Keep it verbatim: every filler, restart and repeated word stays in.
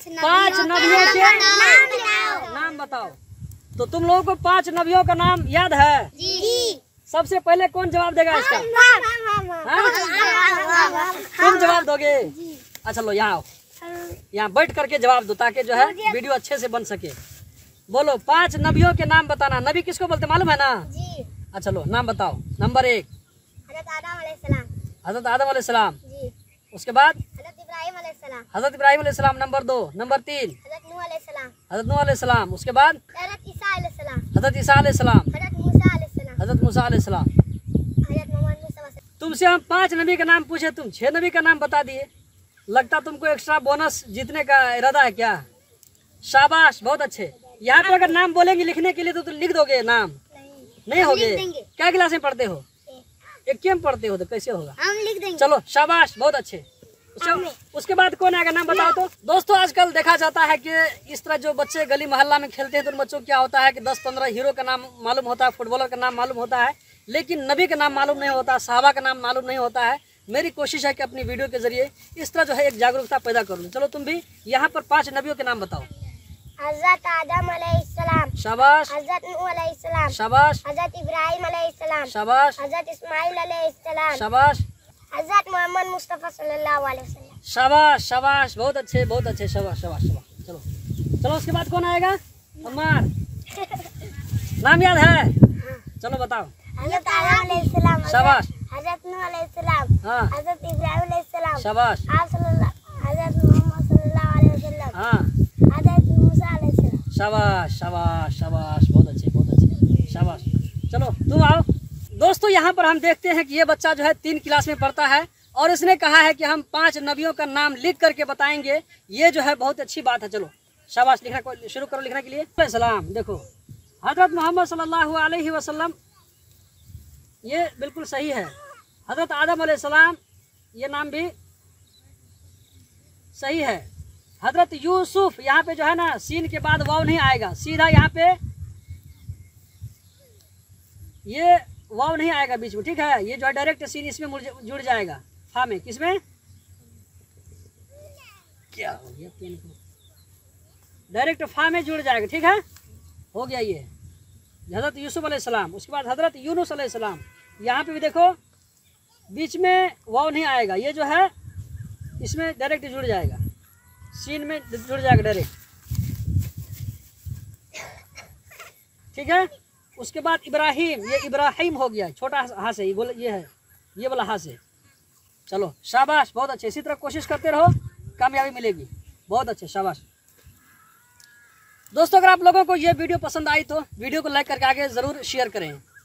पांच नबियों के नाम बताओ। तो तुम लोगों को पांच नबियों का नाम याद है? जी। सबसे पहले कौन जवाब देगा इसका? तुम जवाब दोगे? अच्छा लो यहाँ आओ, यहाँ बैठ करके जवाब दो ताकि जो है वीडियो अच्छे से बन सके। बोलो पांच नबियों के नाम बताना। नबी किसको बोलते मालूम है ना? जी। अच्छा लो नाम बताओ। नंबर एक हज़रत आदम अलैहिस्सलाम। हजरत आदम अलैहिस्सलाम। जी। उसके बाद हज़रत इब्राहिम अलैहिस्सलाम। हजरत इब्राहिम अलैहिस्सलाम। नंबर दो। नंबर तीन हज़रत नूह अलैहिस्सलाम। हजरत नूह अलैहिस्सलाम। उसके बाद हज़रत ईसा अलैहिस्सलाम। हजरत ईसा अलैहिस्सलाम। हज़रत मूसा अलैहिस्सलाम। हजरत मूसा अलैहिस्सलाम। हज़रत मोहम्मद मुस्तफा। तुमसे हम पांच नबी का नाम पूछे, तुम छह नबी का नाम बता दिए। लगता तुमको एक्स्ट्रा बोनस जीतने का इरादा है क्या? शाबाश, बहुत अच्छे। यहाँ पे अगर नाम बोलेंगे लिखने के लिए तो तुम लिख दोगे नाम? नहीं होगे? क्या क्लास में पढ़ते हो? एक में पढ़ते हो तो कैसे होगा? हम लिख देंगे। चलो शाबाश, बहुत अच्छे। उसके बाद कौन आएगा नाम बताओ तो। दोस्तों आजकल देखा जाता है कि इस तरह जो बच्चे गली मोहल्ला में खेलते हैं तो उन बच्चों को क्या होता है कि दस पंद्रह हीरो का नाम मालूम होता है, फुटबॉलर का नाम मालूम होता है, लेकिन नबी का नाम मालूम नहीं होता, सहाबा का नाम मालूम नहीं होता है। मेरी कोशिश है कि अपनी वीडियो के जरिए इस तरह जो है एक जागरूकता पैदा करूँ। चलो तुम भी यहाँ पर पांच नबियों के नाम बताओ। हज़रत आदम अलैहिस्सलाम। शाबाश। हज़रत नूह अलैहिस्सलाम। शाबाश। हज़रत इब्राहिम अलैहिस्सलाम। शाबाश। हज़रत इस्माइल अलैहिस्सलाम। शाबाश। हज़रत मोहम्मद मुस्तफा सल्लल्लाहु अलैहि वसल्लम। शाबाश शाबाश, बहुत अच्छे बहुत अच्छे। शाबाश शाबाश शाबाश। चलो चलो उसके बाद कौन आएगा? अम्मार। नाम याद है? चलो बताओ। हज़रत आदम अलैहिस्सलाम। शाबाश। हज़रत नूह अलैहिस्सलाम। हाँ। हज़रत इब्राहिम अलैहिस्सलाम। शाबाश। आप सल्लल्लाहु हज़रत मोहम्मद सल्लल्लाहु अलैहि वसल्लम। हाँ। हज़रत मूसा अलैहिस्सलाम। शाबाश शाबाश शाबाश, बहुत अच्छे बहुत अच्छे। शाबाश। चलो तुम आओ। दोस्तों यहाँ पर हम देखते हैं कि ये बच्चा जो है तीन क्लास में पढ़ता है और इसने कहा है कि हम पांच नबियों का नाम लिख करके बताएंगे। ये जो है बहुत अच्छी बात है। चलो शाबाश, लिखना शुरू करो लिखने के लिए। सलाम। देखो हजरत मोहम्मद सल्लल्लाहु अलैहि वसल्लम, ये बिल्कुल सही है। हजरत आदम अलैहिस्सलाम, ये नाम भी सही है। हजरत यूसुफ, यहाँ पे जो है ना सीन के बाद वाव नहीं आएगा, सीधा यहाँ पे ये वाव नहीं आएगा बीच में, ठीक है। ये जो है डायरेक्ट सीन इसमें जुड़ जाएगा। फा में, किसमें क्या हो गया? पेन को डायरेक्ट फा में जुड़ जाएगा, ठीक है। हो गया ये हजरत यूसुफ अलैहिस्सलाम। उसके बाद हजरत यूनुस अलैहिस्सलाम, यहाँ पे भी देखो बीच में वाव नहीं आएगा, ये जो है इसमें डायरेक्ट जुड़ जाएगा, सीन में जुड़ जाएगा डायरेक्ट, ठीक है। उसके बाद इब्राहिम, ये इब्राहिम हो गया, छोटा हाथ से, ये बोले ये है, ये वाला हाथ से। चलो शाबाश, बहुत अच्छे। इसी तरह कोशिश करते रहो, कामयाबी मिलेगी। बहुत अच्छे, शाबाश। दोस्तों अगर आप लोगों को ये वीडियो पसंद आई तो वीडियो को लाइक करके आगे ज़रूर शेयर करें।